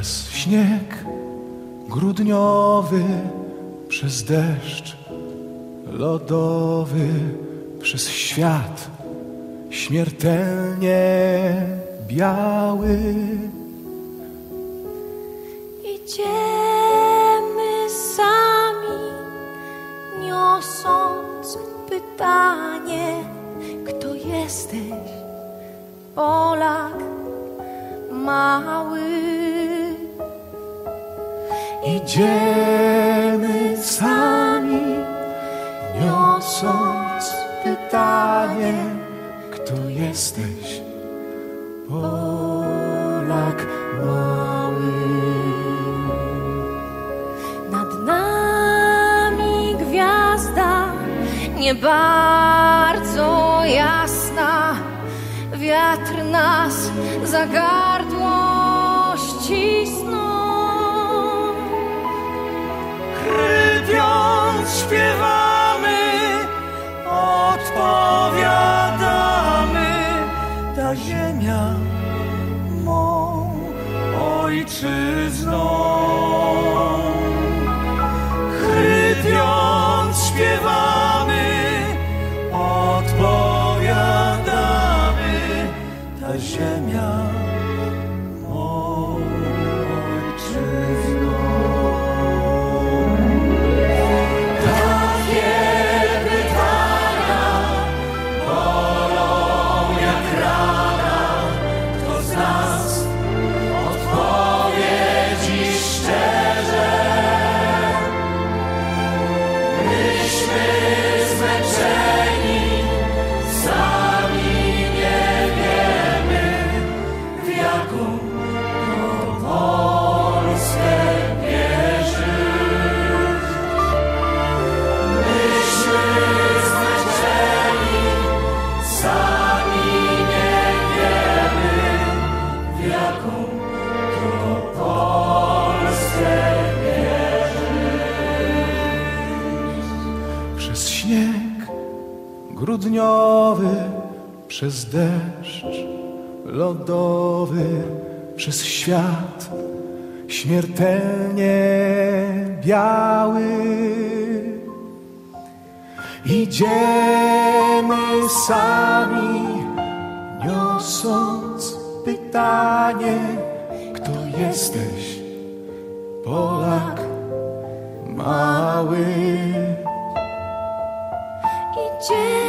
Przez śnieg grudniowy, przez deszcz lodowy, przez świat śmiertelnie biały. Idziemy sami, niosąc pytanie, kto jesteś, Polak mały. Idziemy sami, niosąc pytanie, kto jesteś, Polak mały. Nad nami gwiazda nie bardzo jasna, wiatr nas za gardło ścisnął. Chrypiąc śpiewamy, odpowiadamy, ta ziemia mą ojczyzną. Chrypiąc śpiewamy, odpowiadamy, ta ziemia mą ojczyzną. Przez śnieg grudniowy, przez deszcz lodowy, przez świat śmiertelnie biały. Idziemy sami, niosąc pytanie, kto jesteś, Polak mały. Idziemy